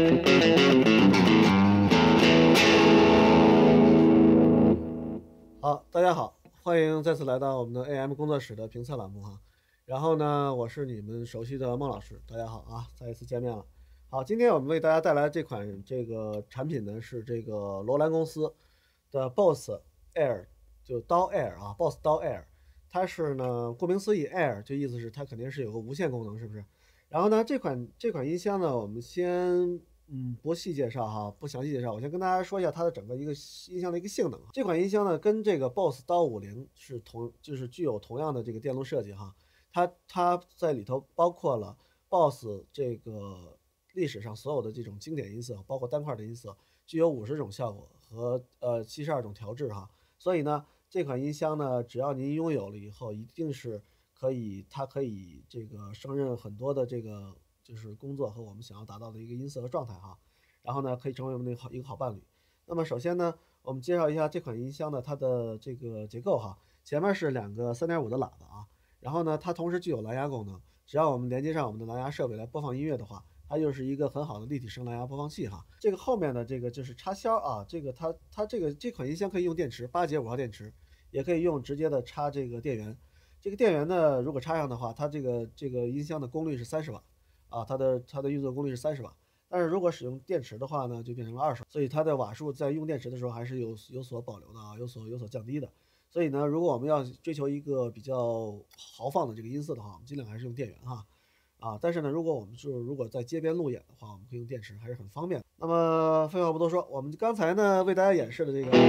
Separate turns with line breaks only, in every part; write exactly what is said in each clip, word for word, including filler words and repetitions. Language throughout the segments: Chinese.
好，大家好，欢迎再次来到我们的 A M 工作室的评测栏目哈。然后呢，我是你们熟悉的孟老师，大家好啊，再一次见面了。好，今天我们为大家带来这款这个产品呢，是这个罗兰公司的 B O S S Air， 就刀 Air 啊 ，B O S S 刀 Air， 它是呢，顾名思义 Air 就意思是它肯定是有个无线功能，是不是？然后呢，这款这款音箱呢，我们先。嗯，不细介绍哈，不详细介绍，我先跟大家说一下它的整个一个音箱的一个性能。这款音箱呢，跟这个 B O S S 刀五零是同，就是具有同样的这个电路设计哈。它它在里头包括了 B O S S 这个历史上所有的这种经典音色，包括单块的音色，具有五十种效果和呃七十二种调制哈。所以呢，这款音箱呢，只要您拥有了以后，一定是可以，它可以这个胜任很多的这个。就是工作和我们想要达到的一个音色和状态哈，然后呢可以成为我们的好一个好伴侣。那么首先呢，我们介绍一下这款音箱的它的这个结构哈，前面是两个 三点五 的喇叭啊，然后呢它同时具有蓝牙功能，只要我们连接上我们的蓝牙设备来播放音乐的话，它就是一个很好的立体声蓝牙播放器哈。这个后面的这个就是插销啊，这个它它这个这款音箱可以用电池，八节五号电池，也可以用直接的插这个电源。这个电源呢，如果插上的话，它这个这个音箱的功率是三十瓦。啊，它的它的运作功率是三十瓦，但是如果使用电池的话呢，就变成了二十瓦，所以它的瓦数在用电池的时候还是有有所保留的啊，有所有所降低的。所以呢，如果我们要追求一个比较豪放的这个音色的话，我们尽量还是用电源哈。啊，但是呢，如果我们是如果在街边路演的话，我们可以用电池，还是很方便的。那么废话不多说，我们刚才呢为大家演示的这个，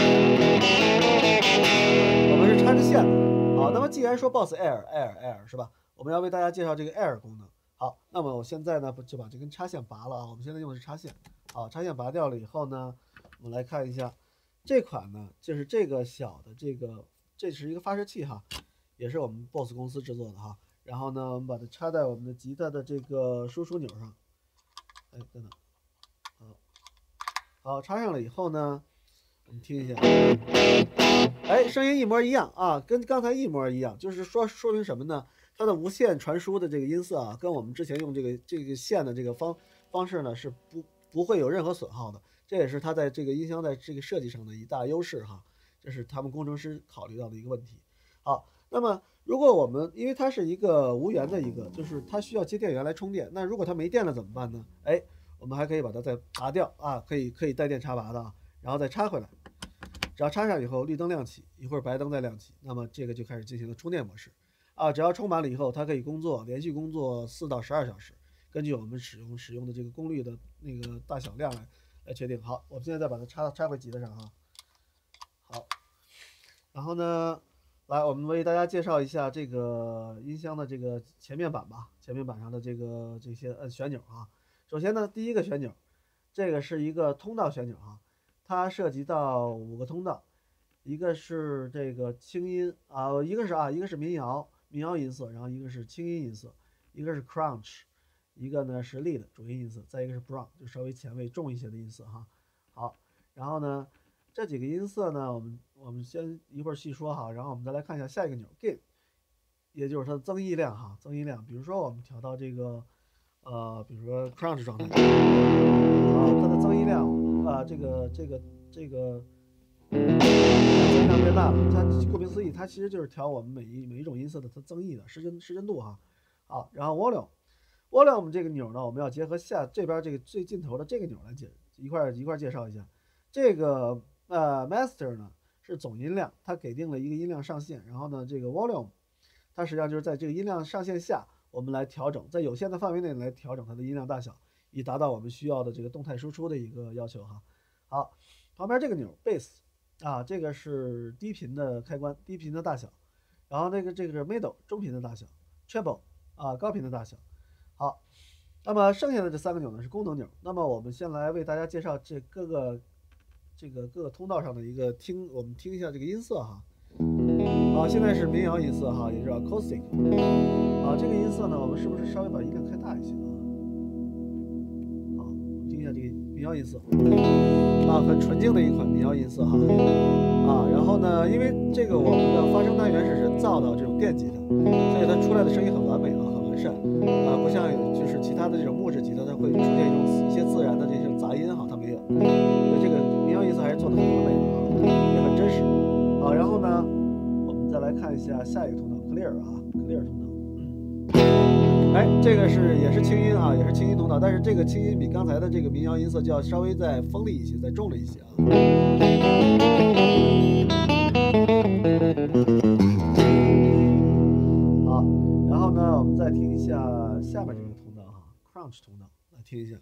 我们是插着线的。好，那么既然说 B O S S Air Air Air 是吧？我们要为大家介绍这个 Air 功能。好，那么我现在呢就把这根插线拔了啊。我们现在用的是插线，好，插线拔掉了以后呢，我们来看一下这款呢，就是这个小的这个，这是一个发射器哈，也是我们 B O S S 公司制作的哈。然后呢，我们把它插在我们的吉他的这个输出钮上，哎，等等，好，好，插上了以后呢，我们听一下，哎，声音一模一样啊，跟刚才一模一样，就是说说明什么呢？它的无线传输的这个音色啊，跟我们之前用这个这个线的这个方方式呢，是不不会有任何损耗的。这也是它在这个音箱在这个设计上的一大优势哈，这是他们工程师考虑到的一个问题。好，那么如果我们因为它是一个无源的一个，就是它需要接电源来充电，那如果它没电了怎么办呢？哎，我们还可以把它再拔掉啊，可以可以带电插拔的啊，然后再插回来。只要插上以后，绿灯亮起，一会儿白灯再亮起，那么这个就开始进行了充电模式。啊，只要充满了以后，它可以工作，连续工作四到十二小时，根据我们使用使用的这个功率的那个大小量来来确定。好，我们现在再把它插插回吉他上哈。好，然后呢，来我们为大家介绍一下这个音箱的这个前面板吧，前面板上的这个这些按旋钮啊。首先呢，第一个旋钮，这个是一个通道旋钮啊，它涉及到五个通道，一个是这个轻音啊，一个是啊，一个是民谣。民谣音色，然后一个是轻音音色，一个是 crunch， 一个呢是 lead 主音音色，再一个是 brown 就稍微前卫重一些的音色哈。好，然后呢这几个音色呢，我们我们先一会儿细说哈，然后我们再来看一下下一个钮 gain， 也就是它的增益量哈，增益量，比如说我们调到这个呃，比如说 crunch 状态，啊，它的增益量啊，这个这个这个。增益量变大了，它顾名思义，它其实就是调我们每一每一种音色的它增益的失真失真度哈。好，然后 volume，volume 这个钮呢，我们要结合下这边这个最尽头的这个钮来介一块一块介绍一下。这个呃 master 呢是总音量，它给定了一个音量上限，然后呢这个 volume， 它实际上就是在这个音量上限下，我们来调整，在有限的范围内来调整它的音量大小，以达到我们需要的这个动态输出的一个要求哈。好，旁边这个钮 bass。啊，这个是低频的开关，低频的大小，然后那个这个是 middle 中频的大小 ，treble 啊高频的大小。好，那么剩下的这三个钮呢是功能钮。那么我们先来为大家介绍这各个这个各个通道上的一个听，我们听一下这个音色哈。好，现在是民谣音色哈，也就是 acoustic。啊，这个音色呢，我们是不是稍微把音量开大一些啊？好，我们听一下这个民谣音色。啊，很纯净的一款民谣音色哈，啊，然后呢，因为这个我们的发声单元是人造的这种电吉他，所以它出来的声音很完美啊，很完善啊，不像就是其他的这种木质吉他，它会出现一种一些自然的来看一下下一个通道 clear 啊 ，clear 通道。嗯，哎，这个是也是轻音啊，也是轻音通道，但是这个轻音比刚才的这个民谣音色就要稍微再锋利一些，再重了一些啊。好，然后呢，我们再听一下下面这个通道哈 ，crunch 通道，来听一下。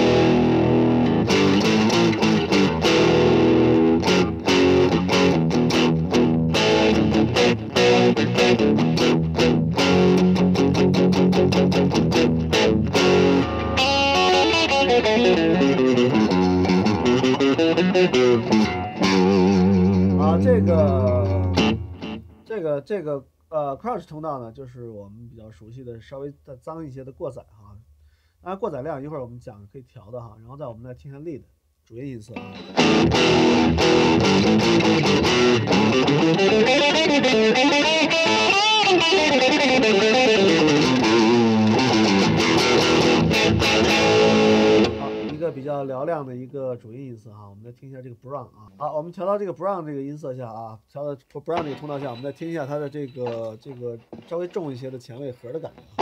啊，这个，这个，这个，呃 ，crunch 通道呢，就是我们比较熟悉的，稍微再脏一些的过载哈。当然，过载量一会儿我们讲可以调的哈。然后再我们来听一下 lead 主音音色啊。一个比较嘹亮的一个主音音色哈，我们再听一下这个 brown 啊。好，我们调到这个 brown 这个音色下啊，调到 brown 这个通道下，我们再听一下它的这个这个稍微重一些的前卫核的感觉。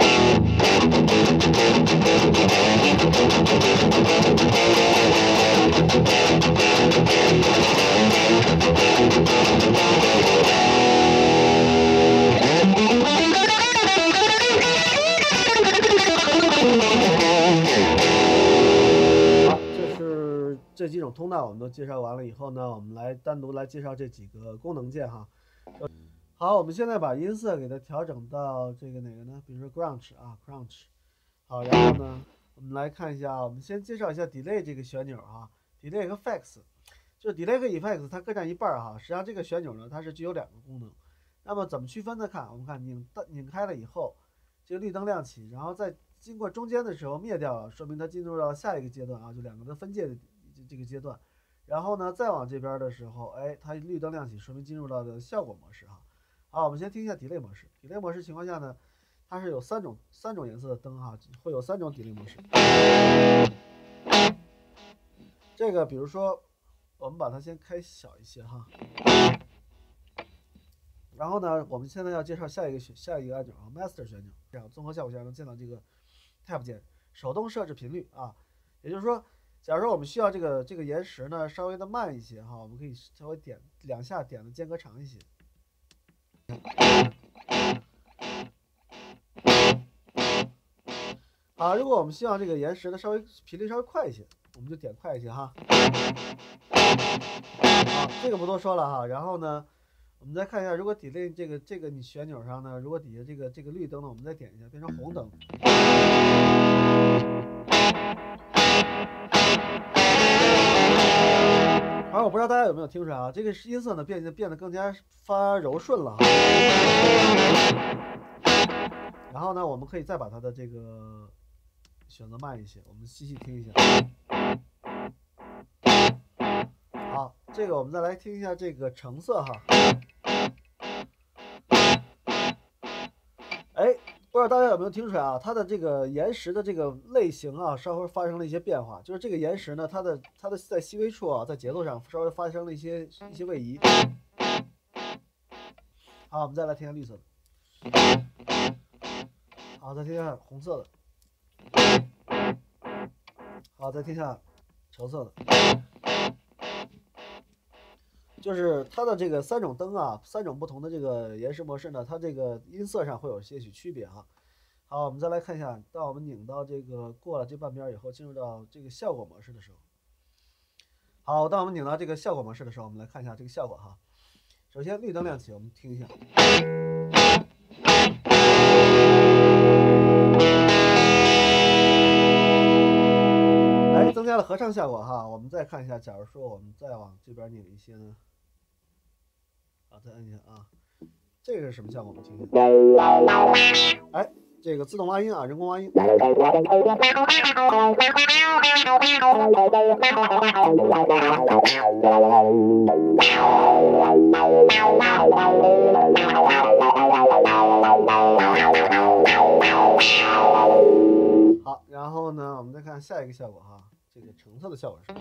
这几种通道我们都介绍完了以后呢，我们来单独来介绍这几个功能键哈。好，我们现在把音色给它调整到这个哪个呢？比如说 crunch 啊 crunch。好，然后呢，我们来看一下，我们先介绍一下 delay 这个旋钮哈 ，delay 和 effects， 就 delay 和 effects 它各占一半哈。实际上这个旋钮呢，它是具有两个功能。那么怎么区分呢？看，我们看拧拧开了以后，这个绿灯亮起，然后在经过中间的时候灭掉了，说明它进入到下一个阶段啊，就两个的分界的这个阶段。然后呢，再往这边的时候，哎，它绿灯亮起，说明进入到的效果模式哈。好，我们先听一下 delay 模式。delay 模式情况下呢，它是有三种三种颜色的灯哈，会有三种 delay 模式。这个比如说，我们把它先开小一些哈。然后呢，我们现在要介绍下一个下一个按钮啊 ，Master 旋钮。这样综合效果下能见到这个 Tab 键，手动设置频率啊。也就是说，假如说我们需要这个这个延时呢稍微的慢一些哈，我们可以稍微点两下，点的间隔长一些。好，如果我们希望这个延时的稍微频率稍微快一些，我们就点快一些哈。好，这个不多说了哈。然后呢，我们再看一下，如果 delay 这个这个你旋钮上呢，如果底下这个这个绿灯呢，我们再点一下，变成红灯。好，我不知道大家有没有听出来啊？这个音色呢变得变得更加发柔顺了。然后呢，我们可以再把它的这个选择慢一些，我们细细听一下。好，这个我们再来听一下这个橙色哈。哎，不知道大家有没有听出来啊？它的这个延时的这个类型啊，稍微发生了一些变化。就是这个延时呢，它的它的在细微处啊，在节奏上稍微发生了一些一些位移。好，我们再来听下绿色的。好，再听下红色的。好，再听下橙色的。就是它的这个三种灯啊，三种不同的这个延时模式呢，它这个音色上会有些许区别哈。好，我们再来看一下，当我们拧到这个过了这半边以后，进入到这个效果模式的时候。好，当我们拧到这个效果模式的时候，我们来看一下这个效果哈。首先绿灯亮起，我们听一下。哎，增加了合唱效果哈。我们再看一下，假如说我们再往这边拧一些呢，啊，再按一下啊，这个是什么效果？我们听一下。哎，这个自动挖音啊，人工挖音。好，然后呢，我们再看下一个效果哈，这个橙色的效果是。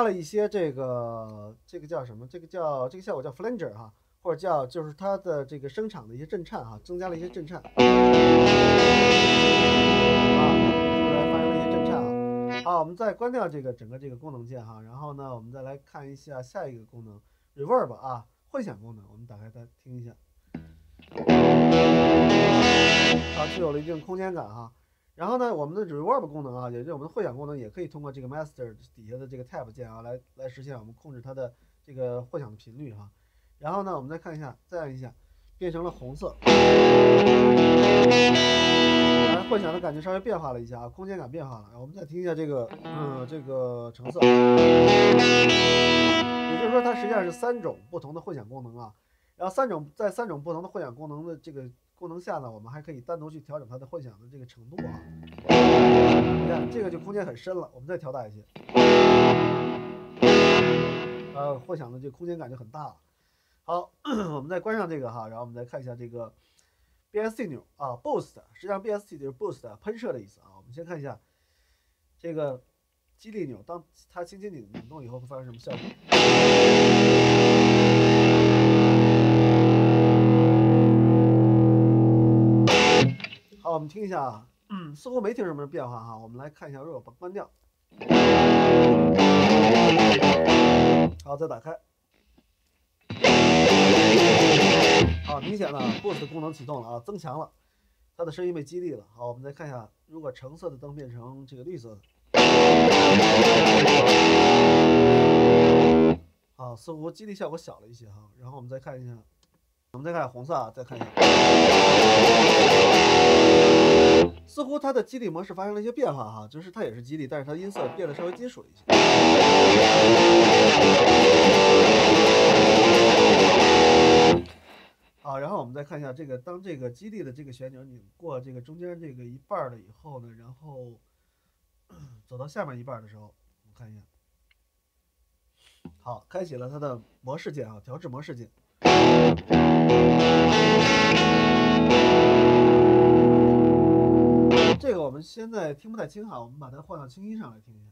了一些这个这个叫什么？这个叫这个效果叫 flanger 哈，或者叫就是它的这个声场的一些震颤哈，增加了一些震颤。啊，这个发生了一些震颤啊。好，我们再关掉这个整个这个功能键哈，然后呢，我们再来看一下下一个功能 reverb 啊，混响功能，我们打开它听一下。啊，具有了一定空间感哈。然后呢，我们的 reverb 功能啊，也就是我们的混响功能，也可以通过这个 master 底下的这个 tab 键啊，来来实现我们控制它的这个混响的频率哈。然后呢，我们再看一下，再按一下，变成了红色，来混响的感觉稍微变化了一下啊，空间感变化了。然后我们再听一下这个，嗯，这个橙色，也就是说它实际上是三种不同的混响功能啊。然后三种在三种不同的混响功能的这个功能下呢，我们还可以单独去调整它的混响的这个程度啊。你看这个就空间很深了，我们再调大一些，呃，混响的这个空间感就很大了。好，我们再关上这个哈，然后我们再看一下这个 B S T 钮啊 ，boost， 实际上 B S T 就是 boost 喷射的意思啊。我们先看一下这个激励钮，当它轻轻拧拧动以后会发生什么效果？好，我们听一下啊，嗯，似乎没听什么变化哈。我们来看一下，如果把它关掉，好，再打开，好，明显的 boost 功能启动了啊，增强了，它的声音被激励了。好，我们再看一下，如果橙色的灯变成这个绿色的，好，似乎激励效果小了一些哈。然后我们再看一下，我们再看红色啊，再看一下。似乎它的激励模式发生了一些变化哈，就是它也是激励，但是它音色变得稍微金属了一些。好，然后我们再看一下这个，当这个激励的这个旋钮拧过这个中间这个一半了以后呢，然后走到下面一半的时候，我们看一下，好，开启了它的模式键啊，调制模式键。这个我们现在听不太清哈，我们把它换到清音上来听一下。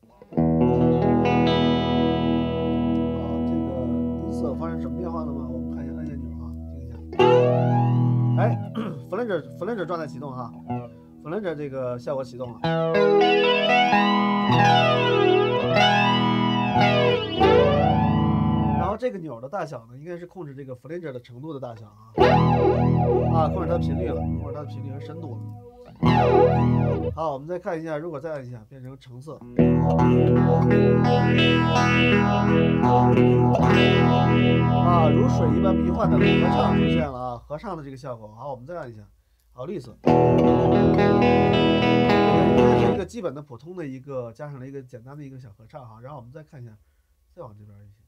好，这个音色发生什么变化了吗？我们看一下按键钮啊，听一下。哎，flanger flanger 状态启动哈 ，flanger 这个效果启动了。然后这个钮的大小呢，应该是控制这个 flanger 的程度的大小啊，啊，控制它的频率了，控制它的频率和深度了。好，我们再看一下，如果再按一下，变成橙色，啊，如水一般迷幻的合唱出现了啊，合唱的这个效果。好，我们再按一下，好，绿色，这是一个基本的普通的一个，加上了一个简单的一个小合唱哈。然后我们再看一下，再往这边一些。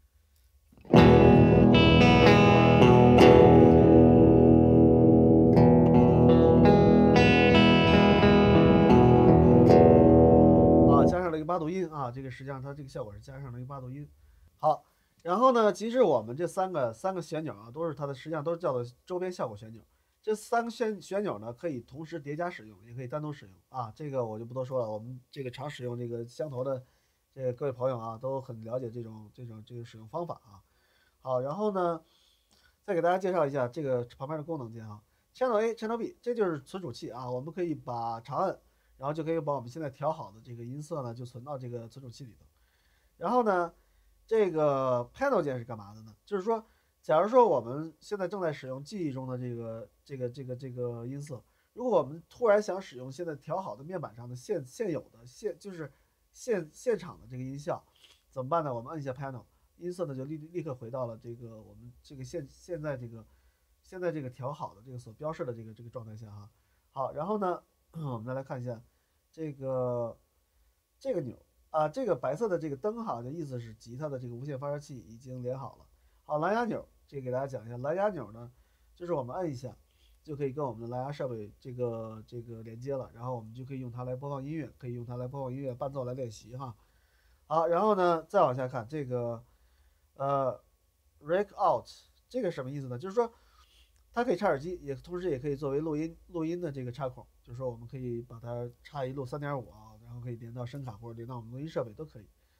加上了一个八度音啊，这个实际上它这个效果是加上了一个八度音。好，然后呢，其实我们这三个三个旋钮啊，都是它的实际上都是叫做周边效果旋钮。这三个旋旋钮呢，可以同时叠加使用，也可以单独使用啊。这个我就不多说了，我们这个常使用这个相头的这个各位朋友啊，都很了解这种这种这个使用方法啊。好，然后呢，再给大家介绍一下这个旁边的功能键啊 ，Channel A、Channel B， 这就是存储器啊，我们可以把长按。然后就可以把我们现在调好的这个音色呢，就存到这个存储器里头。然后呢，这个 panel 键是干嘛的呢？就是说，假如说我们现在正在使用记忆中的这个这个这个这个音色，如果我们突然想使用现在调好的面板上的现现有的现就是现现场的这个音效，怎么办呢？我们按一下 panel， 音色呢就立立刻回到了这个我们这个现现在这个现在这个调好的这个所标示的这个这个状态下哈。好，然后呢，我们再来看一下。这个这个钮啊，这个白色的这个灯哈，的意思是吉他的这个无线发射器已经连好了。好，蓝牙钮，这个给大家讲一下，蓝牙钮呢，就是我们按一下就可以跟我们的蓝牙设备这个这个连接了，然后我们就可以用它来播放音乐，可以用它来播放音乐伴奏来练习哈。好，然后呢，再往下看这个呃 Rec Out， 这个什么意思呢？就是说它可以插耳机，也同时也可以作为录音录音的这个插孔。就是说，我们可以把它插一路 三点五 啊，然后可以连到声卡或者连到我们录音设备都可以。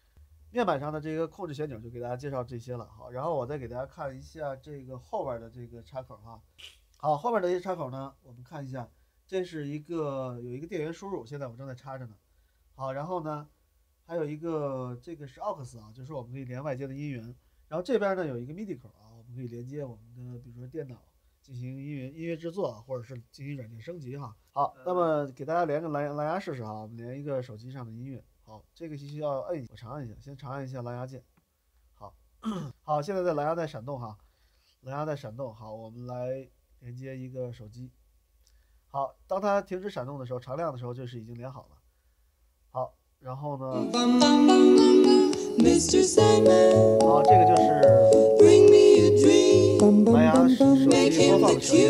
面板上的这个控制旋钮就给大家介绍这些了。好，然后我再给大家看一下这个后边的这个插口哈。好，后面的这些插口呢，我们看一下，这是一个有一个电源输入，现在我正在插着呢。好，然后呢，还有一个这个是 A U X 啊，就是我们可以连外接的音源。然后这边呢有一个 M I D I 口啊，我们可以连接我们的比如说电脑进行音乐音乐制作，或者是进行软件升级哈。好，那么给大家连个蓝蓝牙试试哈，我们连一个手机上的音乐。好，这个需要摁，我长按一下，先长按一下蓝牙键。好，好，现在在蓝牙在闪动哈，蓝牙在闪动。好，我们来连接一个手机。好，当它停止闪动的时候，常亮的时候就是已经连好了。好，然后呢，好，这个就是蓝牙手机播放的声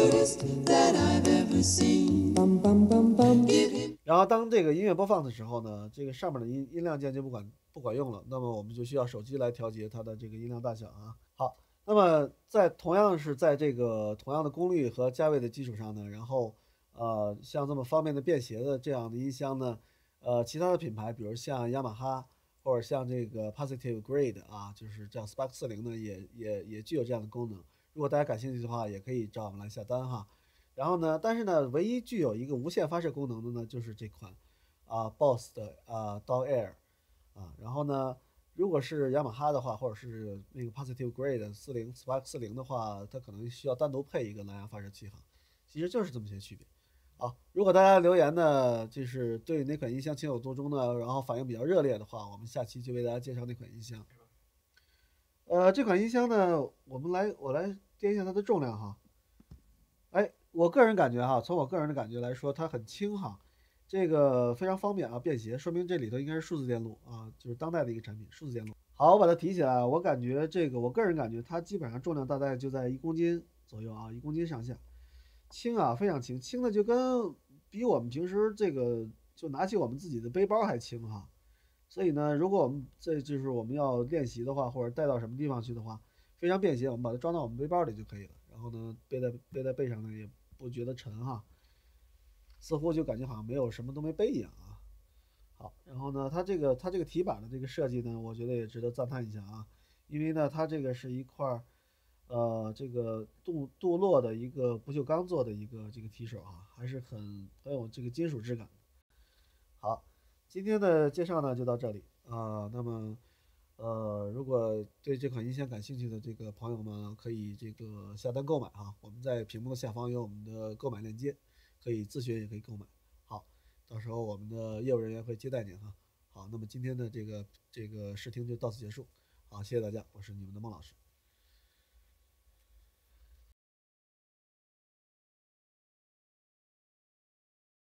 音。然后当这个音乐播放的时候呢，这个上面的音音量键就不管不管用了，那么我们就需要手机来调节它的这个音量大小啊。好，那么在同样是在这个同样的功率和价位的基础上呢，然后呃像这么方便的便携的这样的音箱呢，呃其他的品牌，比如像雅马哈或者像这个 Positive Grade 啊，就是叫 Spark 四零呢，也也也具有这样的功能。如果大家感兴趣的话，也可以找我们来下单哈。然后呢，但是呢，唯一具有一个无线发射功能的呢，就是这款啊 B O S S 的啊 D A W Air 啊。然后呢，如果是雅马哈的话，或者是那个 Positive Grade 四零 Spark 四零的话，它可能需要单独配一个蓝牙发射器哈。其实就是这么些区别。好，如果大家留言呢，就是对哪款音箱情有独钟呢，然后反应比较热烈的话，我们下期就为大家介绍那款音箱。呃，这款音箱呢，我们来我来掂一下它的重量哈。哎，我个人感觉哈，从我个人的感觉来说，它很轻哈，这个非常方便啊，便携，说明这里头应该是数字电路啊，就是当代的一个产品，数字电路。好，我把它提起来，我感觉这个，我个人感觉它基本上重量大概就在一公斤左右啊，一公斤上下，轻啊，非常轻，轻的就跟比我们平时这个就拿起我们自己的背包还轻哈。所以呢，如果我们这就是我们要练习的话，或者带到什么地方去的话，非常便携，我们把它装到我们背包里就可以了。然后呢，背在背在背上呢，也不觉得沉哈，似乎就感觉好像没有什么都没背一样啊。好，然后呢，它这个它这个提板的这个设计呢，我觉得也值得赞叹一下啊，因为呢，它这个是一块呃，这个镀镀铬的一个不锈钢做的一个这个提手啊，还是很很有这个金属质感。好，今天的介绍呢就到这里啊。那么，呃，如果对这款音箱感兴趣的这个朋友们，可以这个下单购买啊。我们在屏幕的下方有我们的购买链接，可以自选也可以购买。好，到时候我们的业务人员会接待您哈。好，那么今天的这个这个试听就到此结束。好，谢谢大家，我是你们的孟老师。